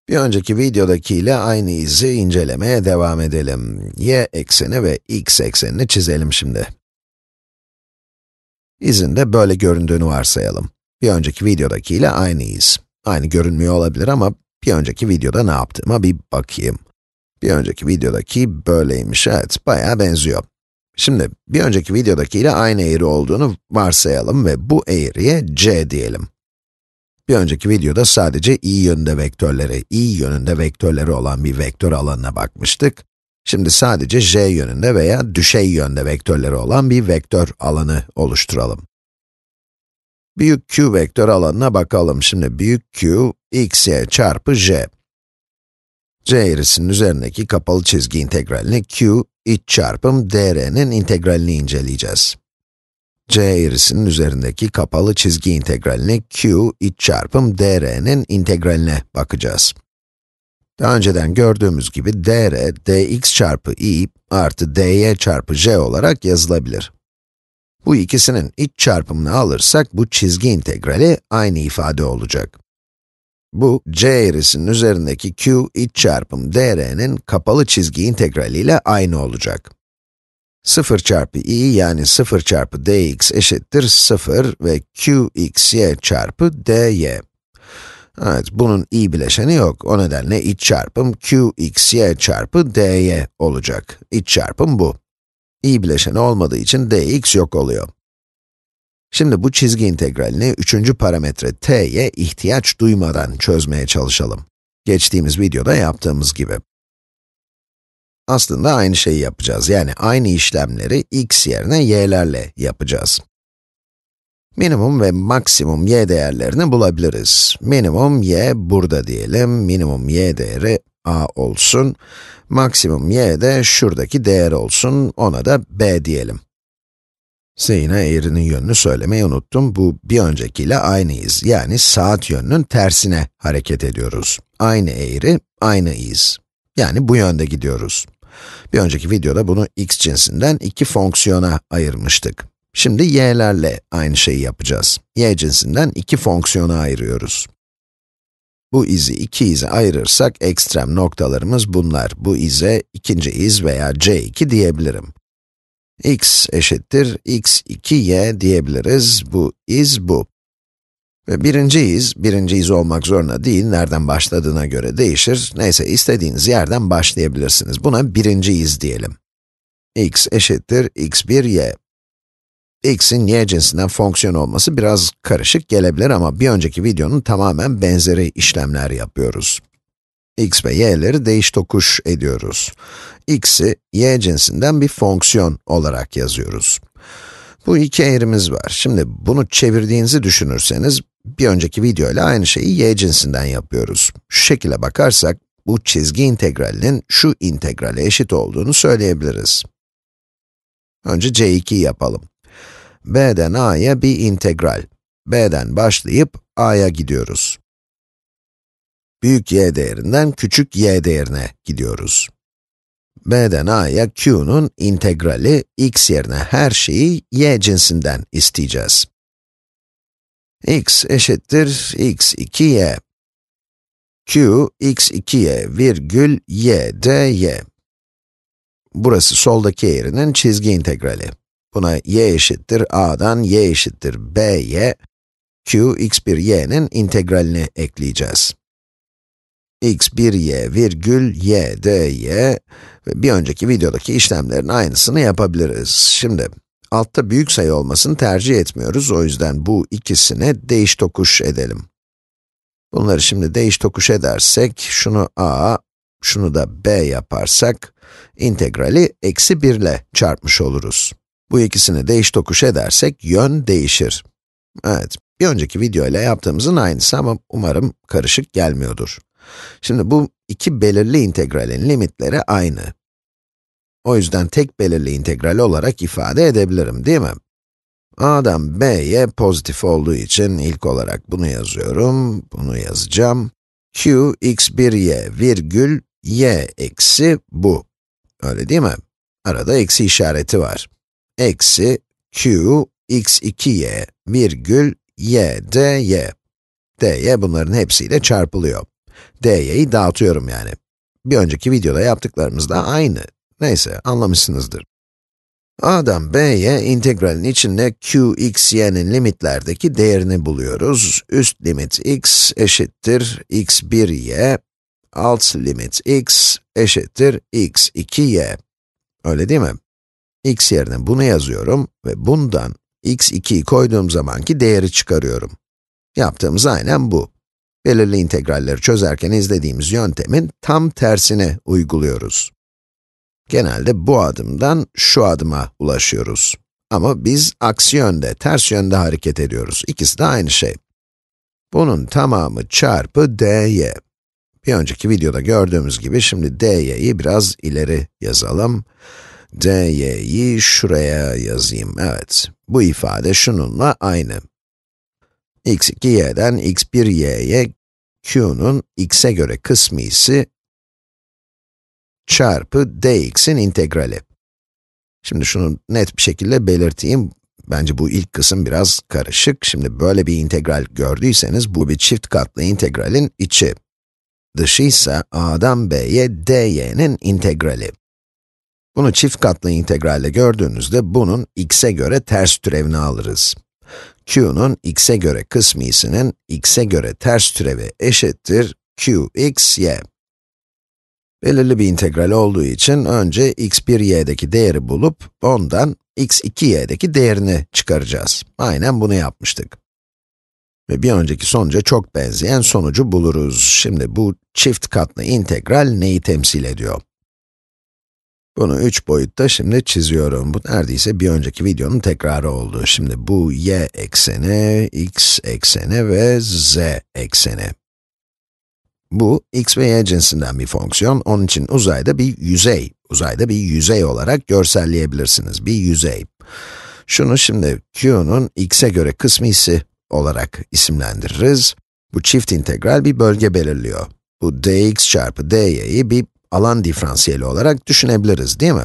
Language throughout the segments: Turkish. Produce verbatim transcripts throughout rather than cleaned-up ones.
Bir önceki videodaki ile aynı izi incelemeye devam edelim. Y ekseni ve x eksenini çizelim şimdi. İzin de böyle göründüğünü varsayalım. Bir önceki videodaki ile aynı iz. Aynı görünmüyor olabilir ama bir önceki videoda ne yaptığıma bir bakayım. Bir önceki videodaki böyleymiş, evet, bayağı benziyor. Şimdi, bir önceki videodaki ile aynı eğri olduğunu varsayalım ve bu eğriye c diyelim. Bir önceki videoda sadece i yönünde vektörleri, i yönünde vektörleri olan bir vektör alanına bakmıştık. Şimdi sadece j yönünde veya düşey yönde vektörleri olan bir vektör alanı oluşturalım. Büyük Q vektör alanına bakalım. Şimdi büyük Q, xy çarpı j. C eğrisinin üzerindeki kapalı çizgi integralini Q, iç çarpım dr'nin integralini inceleyeceğiz. C eğrisinin üzerindeki kapalı çizgi integralini Q, iç çarpım dr'nin integraline bakacağız. Daha önceden gördüğümüz gibi dr, dx çarpı i artı dy çarpı j olarak yazılabilir. Bu ikisinin iç çarpımını alırsak bu çizgi integrali aynı ifade olacak. Bu, c eğrisinin üzerindeki Q iç çarpım dr'nin kapalı çizgi integrali ile aynı olacak. sıfır çarpı i yani sıfır çarpı dx eşittir sıfır ve qxy çarpı dy. Evet, bunun i bileşeni yok. O nedenle iç çarpım qxy çarpı dy olacak. İç çarpım bu. I bileşeni olmadığı için dx yok oluyor. Şimdi bu çizgi integralini üçüncü parametre t'ye ihtiyaç duymadan çözmeye çalışalım. Geçtiğimiz videoda yaptığımız gibi. Aslında aynı şeyi yapacağız. Yani aynı işlemleri x yerine y'lerle yapacağız. Minimum ve maksimum y değerlerini bulabiliriz. Minimum y burada diyelim. Minimum y değeri a olsun. Maksimum y de şuradaki değer olsun. Ona da b diyelim. Size yine eğrinin yönünü söylemeyi unuttum. Bu bir öncekiyle aynıyız. Yani saat yönünün tersine hareket ediyoruz. Aynı eğri, aynı iz. Yani bu yönde gidiyoruz. Bir önceki videoda bunu x cinsinden iki fonksiyona ayırmıştık. Şimdi y'lerle aynı şeyi yapacağız. Y cinsinden iki fonksiyona ayırıyoruz. Bu izi iki ize ayırırsak ekstrem noktalarımız bunlar. Bu ize ikinci iz veya c iki diyebilirim. X eşittir x iki y diyebiliriz. Bu iz bu. Ve birinci iz, birinci iz olmak zorunda değil, nereden başladığına göre değişir. Neyse, istediğiniz yerden başlayabilirsiniz. Buna birinci iz diyelim. X eşittir x bir y. X'in y cinsinden fonksiyon olması biraz karışık gelebilir ama bir önceki videonun tamamen benzeri işlemler yapıyoruz. X ve y'leri değiş tokuş ediyoruz. X'i y cinsinden bir fonksiyon olarak yazıyoruz. Bu iki eğrimiz var. Şimdi bunu çevirdiğinizi düşünürseniz, bir önceki video ile aynı şeyi y cinsinden yapıyoruz. Şu şekilde bakarsak, bu çizgi integralinin şu integrale eşit olduğunu söyleyebiliriz. Önce c iki'yi yapalım. b'den a'ya bir integral. b'den başlayıp a'ya gidiyoruz. Büyük y değerinden küçük y değerine gidiyoruz. b'den a'ya q'nun integrali, x yerine her şeyi y cinsinden isteyeceğiz. X eşittir x iki y. Q, x iki y virgül y dy. Burası soldaki eğrinin çizgi integrali. Buna y eşittir a'dan y eşittir b'ye, q x bir y'nin integralini ekleyeceğiz. x bir y virgül y dy ve bir önceki videodaki işlemlerin aynısını yapabiliriz. Şimdi, altta büyük sayı olmasını tercih etmiyoruz, o yüzden bu ikisini değiş tokuş edelim. Bunları şimdi değiş tokuş edersek, şunu a, şunu da b yaparsak, integrali eksi bir ile çarpmış oluruz. Bu ikisini değiş tokuş edersek, yön değişir. Evet, bir önceki video ile yaptığımızın aynısı ama umarım karışık gelmiyordur. Şimdi bu iki belirli integralin limitleri aynı. O yüzden tek belirli integral olarak ifade edebilirim, değil mi? A'dan b'ye pozitif olduğu için ilk olarak bunu yazıyorum, bunu yazacağım. Q x bir y virgül y eksi bu. Öyle değil mi? Arada eksi işareti var. Eksi q x iki y virgül y dy. dy bunların hepsiyle çarpılıyor. dy'yi dağıtıyorum yani. Bir önceki videoda yaptıklarımız da aynı. Neyse, anlamışsınızdır. A'dan B'ye integralin içinde q, x, y'nin limitlerdeki değerini buluyoruz. Üst limit x eşittir x bir y, alt limit x eşittir x iki y. Öyle değil mi? X yerine bunu yazıyorum ve bundan x ikiyi koyduğum zamanki değeri çıkarıyorum. Yaptığımız aynen bu. Belirli integralleri çözerken izlediğimiz yöntemin tam tersini uyguluyoruz. Genelde bu adımdan şu adıma ulaşıyoruz. Ama biz aksi yönde, ters yönde hareket ediyoruz. İkisi de aynı şey. Bunun tamamı çarpı dy. Bir önceki videoda gördüğümüz gibi şimdi dy'yi biraz ileri yazalım. dy'yi şuraya yazayım, evet. Bu ifade şununla aynı. x iki y'den x bir y'ye q'nun x'e göre kısmı ise çarpı dx'in integrali. Şimdi şunu net bir şekilde belirteyim. Bence bu ilk kısım biraz karışık. Şimdi böyle bir integral gördüyseniz bu bir çift katlı integralin içi. Dışı ise a'dan b'ye dy'nin integrali. Bunu çift katlı integralle gördüğünüzde bunun x'e göre ters türevini alırız. Q'nun x'e göre kısmisinin x'e göre ters türevi eşittir qx y. Belirli bir integral olduğu için önce x bir y'deki değeri bulup ondan x iki y'deki değerini çıkaracağız. Aynen bunu yapmıştık. Ve bir önceki sonuca çok benzeyen sonucu buluruz. Şimdi bu çift katlı integral neyi temsil ediyor? Bunu üç boyutta şimdi çiziyorum. Bu neredeyse bir önceki videonun tekrarı oldu. Şimdi bu y ekseni, x ekseni ve z ekseni. Bu, x ve y cinsinden bir fonksiyon, onun için uzayda bir yüzey, uzayda bir yüzey olarak görselleyebilirsiniz, bir yüzey. Şunu şimdi q'nun x'e göre kısmisi olarak isimlendiririz. Bu çift integral bir bölge belirliyor. Bu dx çarpı dy'yi bir alan diferansiyeli olarak düşünebiliriz, değil mi?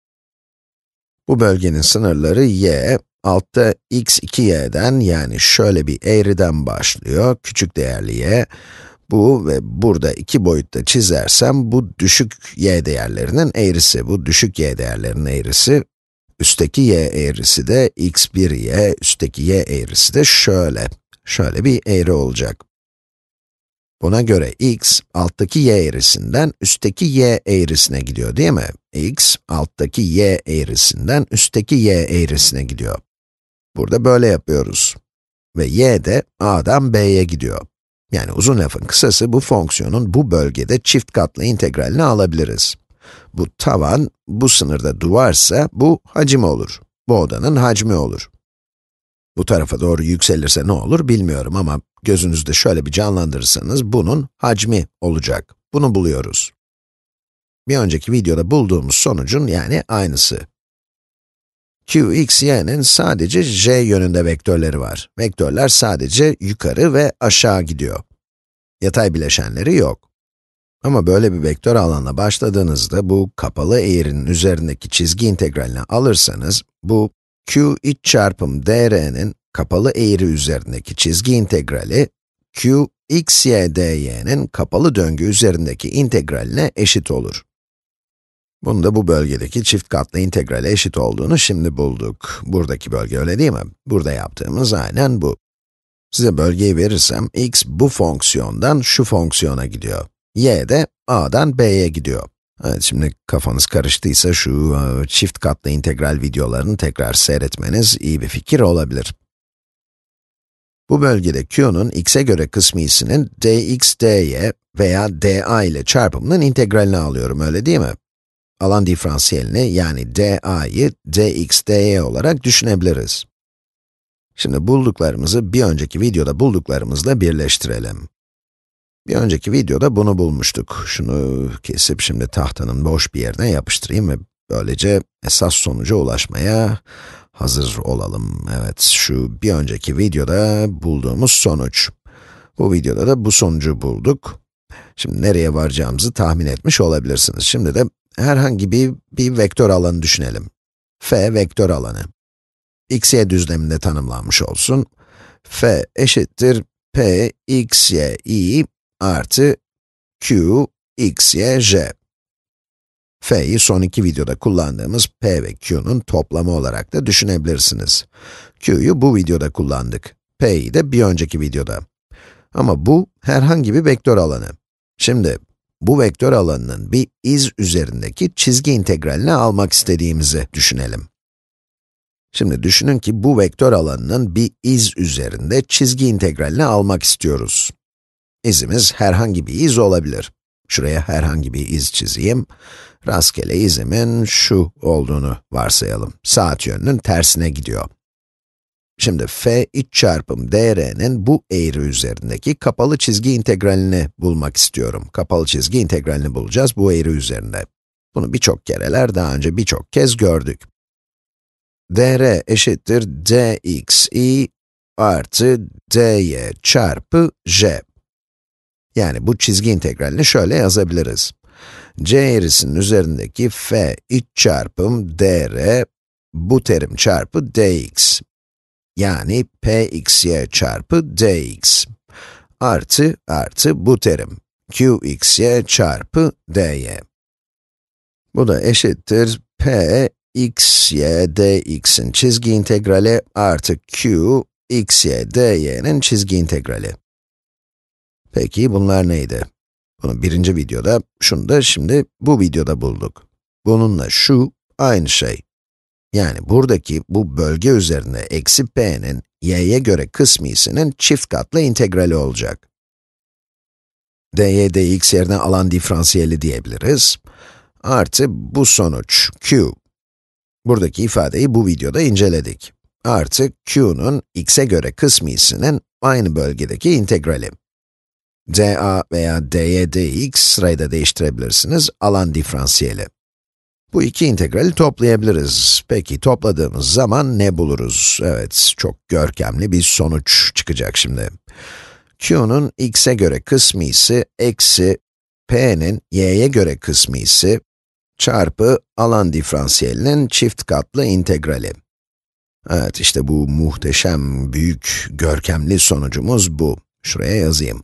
Bu bölgenin sınırları y, altta x iki y'den yani şöyle bir eğriden başlıyor, küçük değerli y. Bu ve burada iki boyutta çizersem bu düşük y değerlerinin eğrisi, bu düşük y değerlerinin eğrisi. Üstteki y eğrisi de x bir y, üstteki y eğrisi de şöyle, şöyle bir eğri olacak. Buna göre x, alttaki y eğrisinden üstteki y eğrisine gidiyor, değil mi? X, alttaki y eğrisinden üstteki y eğrisine gidiyor. Burada böyle yapıyoruz. Ve y de a'dan b'ye gidiyor. Yani uzun lafın kısası, bu fonksiyonun bu bölgede çift katlı integralini alabiliriz. Bu tavan, bu sınırda duvarsa, bu hacim olur. Bu odanın hacmi olur. Bu tarafa doğru yükselirse ne olur bilmiyorum ama gözünüzde şöyle bir canlandırırsanız bunun hacmi olacak. Bunu buluyoruz. Bir önceki videoda bulduğumuz sonucun yani aynısı. Q, x, y'nin sadece j yönünde vektörleri var. Vektörler sadece yukarı ve aşağı gidiyor. Yatay bileşenleri yok. Ama böyle bir vektör alanla başladığınızda bu kapalı eğrinin üzerindeki çizgi integralini alırsanız, bu q iç çarpım dr'nin kapalı eğri üzerindeki çizgi integrali, q x y dy'nin kapalı döngü üzerindeki integraline eşit olur. Bunu da bu bölgedeki çift katlı integrale eşit olduğunu şimdi bulduk. Buradaki bölge öyle değil mi? Burada yaptığımız aynen bu. Size bölgeyi verirsem, x bu fonksiyondan şu fonksiyona gidiyor. Y de a'dan b'ye gidiyor. Evet, şimdi kafanız karıştıysa şu uh, çift katlı integral videolarını tekrar seyretmeniz iyi bir fikir olabilir. Bu bölgede q'nun x'e göre kısmisinin dx dy veya dA ile çarpımının integralini alıyorum, öyle değil mi? Alan diferansiyelini yani dA'yı dx dy olarak düşünebiliriz. Şimdi bulduklarımızı bir önceki videoda bulduklarımızla birleştirelim. Bir önceki videoda bunu bulmuştuk. Şunu kesip şimdi tahtanın boş bir yerine yapıştırayım ve böylece esas sonuca ulaşmaya hazır olalım. Evet, şu bir önceki videoda bulduğumuz sonuç. Bu videoda da bu sonucu bulduk. Şimdi nereye varacağımızı tahmin etmiş olabilirsiniz. Şimdi de herhangi bir, bir vektör alanı düşünelim. F vektör alanı. X y düzleminde tanımlanmış olsun. F eşittir P, x, y, i artı q, x, y, j. F'yi son iki videoda kullandığımız p ve q'nun toplamı olarak da düşünebilirsiniz. Q'yu bu videoda kullandık, p'yi de bir önceki videoda. Ama bu, herhangi bir vektör alanı. Şimdi, bu vektör alanının bir iz üzerindeki çizgi integralini almak istediğimizi düşünelim. Şimdi düşünün ki bu vektör alanının bir iz üzerinde çizgi integralini almak istiyoruz. İzimiz herhangi bir iz olabilir. Şuraya herhangi bir iz çizeyim. Rastgele izimin şu olduğunu varsayalım. Saat yönünün tersine gidiyor. Şimdi f iç çarpım dr'nin bu eğri üzerindeki kapalı çizgi integralini bulmak istiyorum. Kapalı çizgi integralini bulacağız bu eğri üzerinde. Bunu birçok kereler daha önce birçok kez gördük. dr eşittir dxi artı dy çarpı j. Yani bu çizgi integralini şöyle yazabiliriz. C eğrisinin üzerindeki f iç çarpım dr, bu terim çarpı dx. Yani pxy çarpı dx. Artı, artı bu terim, qxy çarpı dy. Bu da eşittir p xy dx'in çizgi integrali artı q xy dy'nin çizgi integrali. Peki bunlar neydi? Bunu birinci videoda, şunu da şimdi bu videoda bulduk. Bununla şu aynı şey. Yani buradaki bu bölge üzerinde eksi p'nin y'ye göre kısmisinin çift katlı integrali olacak. dy dx yerine alan diferansiyeli diyebiliriz. Artı bu sonuç q. Buradaki ifadeyi bu videoda inceledik. Artı q'nun x'e göre kısmisinin aynı bölgedeki integrali. dA veya dy dx sırayı da değiştirebilirsiniz, alan diferansiyeli. Bu iki integrali toplayabiliriz. Peki topladığımız zaman ne buluruz? Evet, çok görkemli bir sonuç çıkacak şimdi. Q'nun x'e göre kısmisi eksi p'nin y'ye göre kısmisi çarpı alan diferansiyelinin çift katlı integrali. Evet, işte bu muhteşem, büyük, görkemli sonucumuz bu. Şuraya yazayım.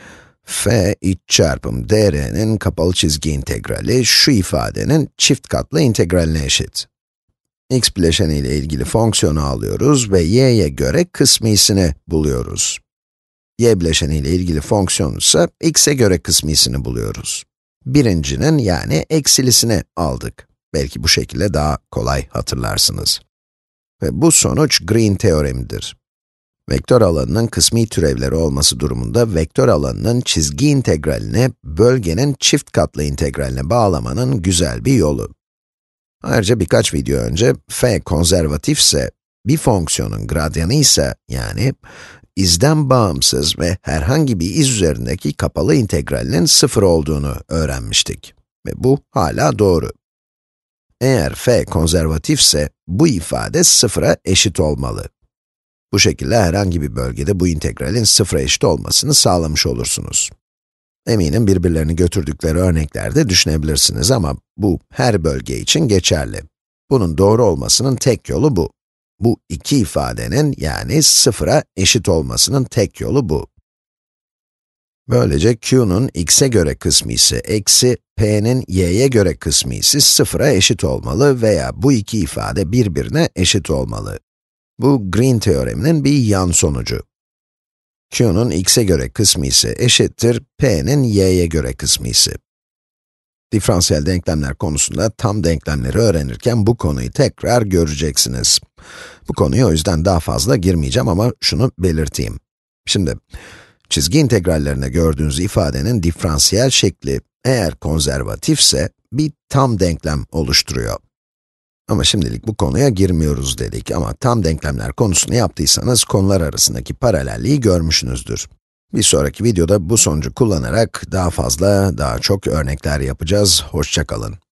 F iç çarpım dr'nin kapalı çizgi integrali şu ifadenin çift katlı integraline eşit. X bileşeni ile ilgili fonksiyonu alıyoruz ve y'ye göre kısmisini buluyoruz. Y bileşeni ile ilgili fonksiyon ise x'e göre kısmisini buluyoruz. Birincinin yani eksilisini aldık. Belki bu şekilde daha kolay hatırlarsınız. Ve bu sonuç Green teoremidir. Vektör alanının kısmi türevleri olması durumunda vektör alanının çizgi integralini bölgenin çift katlı integraline bağlamanın güzel bir yolu. Ayrıca birkaç video önce f konservatifse, bir fonksiyonun gradyanı ise yani izden bağımsız ve herhangi bir iz üzerindeki kapalı integralinin sıfır olduğunu öğrenmiştik. Ve bu hala doğru. Eğer f konservatifse, bu ifade sıfıra eşit olmalı. Bu şekilde herhangi bir bölgede bu integralin sıfıra eşit olmasını sağlamış olursunuz. Eminim birbirlerini götürdükleri örneklerde düşünebilirsiniz ama bu her bölge için geçerli. Bunun doğru olmasının tek yolu bu. Bu iki ifadenin yani sıfıra eşit olmasının tek yolu bu. Böylece q'nun x'e göre kısmisi eksi p'nin y'ye göre kısmisi sıfıra eşit olmalı veya bu iki ifade birbirine eşit olmalı. Bu Green teoreminin bir yan sonucu. Q'nun x'e göre kısmisi eşittir p'nin y'ye göre kısmisi. Diferansiyel denklemler konusunda tam denklemleri öğrenirken bu konuyu tekrar göreceksiniz. Bu konuya o yüzden daha fazla girmeyeceğim ama şunu belirteyim. Şimdi, çizgi integrallerinde gördüğünüz ifadenin diferansiyel şekli eğer konservatifse bir tam denklem oluşturuyor. Ama şimdilik bu konuya girmiyoruz dedik ama tam denklemler konusunu yaptıysanız konular arasındaki paralelliği görmüşsünüzdür. Bir sonraki videoda bu sonucu kullanarak daha fazla, daha çok örnekler yapacağız. Hoşça kalın.